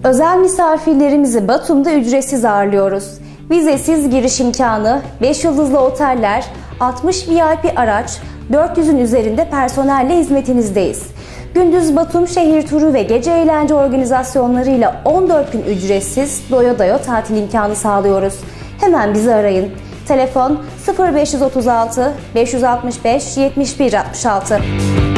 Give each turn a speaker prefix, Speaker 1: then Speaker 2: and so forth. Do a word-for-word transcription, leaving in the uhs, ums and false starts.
Speaker 1: Özel misafirlerimizi Batum'da ücretsiz ağırlıyoruz. Vizesiz giriş imkanı, beş yıldızlı oteller, altmış V I P araç, dört yüzün üzerinde personelle hizmetinizdeyiz. Gündüz Batum şehir turu ve gece eğlence organizasyonlarıyla on dört gün ücretsiz doya doya tatil imkanı sağlıyoruz. Hemen bizi arayın. Telefon sıfır beş otuz altı beş altı beş yetmiş bir altmış altı.